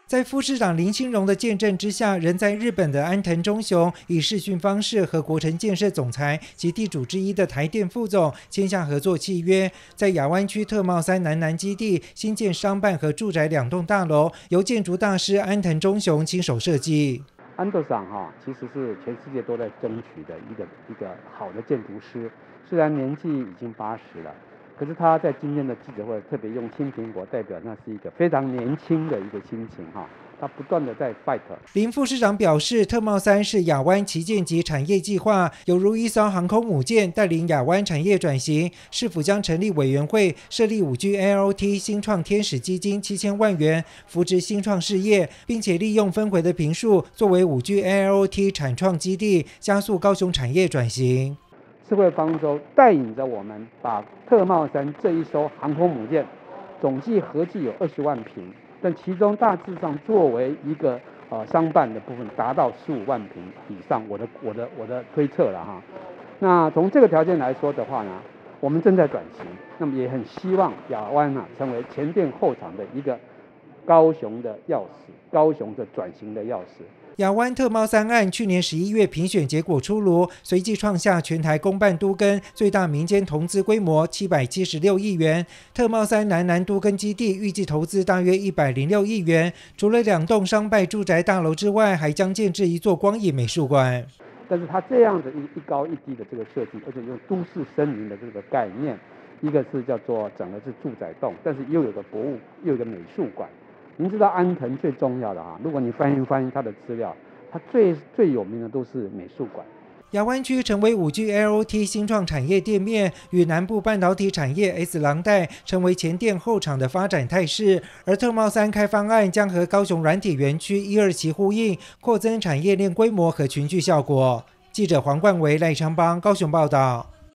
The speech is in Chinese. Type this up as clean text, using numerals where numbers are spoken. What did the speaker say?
在副市长林清荣的见证之下，人在日本的安藤忠雄以视讯方式和国城建设总裁及地主之一的台电副总签下合作契约，在亚湾区特茂3南基地新建商办和住宅2栋大楼，由建筑大师安藤忠雄亲手设计。 安藤さん其实是全世界都在争取的一个好的建筑师，虽然年纪已经80了。可是他在今天的记者会特别用青苹果代表，那是一个非常年轻的一个心情他不断的在 fight。 林副市长表示，特茂3是亚湾旗舰级产业计划，犹如一艘航空母舰，带领亚湾产业转型。市府将成立委员会，设立5G AIoT 新创天使基金7000万元，扶植新创事业，并且利用分回的坪数作为5G AIoT 产创基地，加速高雄产业转型。 智慧方舟带领着我们，把特茂3这一艘航空母舰，总计合计有20万坪，但其中大致上作为一个商办的部分，达到15万坪以上。我的推测了那从这个条件来说的话呢，我们正在转型，那么也很希望亚湾成为前店后厂的一个高雄的钥匙，高雄的转型的钥匙。 亚湾特茂3案去年11月评选结果出炉，随即创下全台公办都更最大民间投资规模776亿元。特茂3南都更基地预计投资大约106亿元，除了2栋商办住宅大楼之外，还将建置一座光影美术馆。 但是它这样的一高一低的这个设计，而且用都市森林的这个概念，一个是叫做整个是住宅栋，但是又有个博物，又有个美术馆。您知道安藤最重要的如果你翻译他的资料，他最有名的都是美术馆。 亚湾区成为5G AIoT 新创产业店面，与南部半导体产业 S 廊带成为前店后厂的发展态势。而特茂3开发案将和高雄软体园区1、2期呼应，扩增产业链规模和群聚效果。记者黄冠维、赖昌邦高雄报道。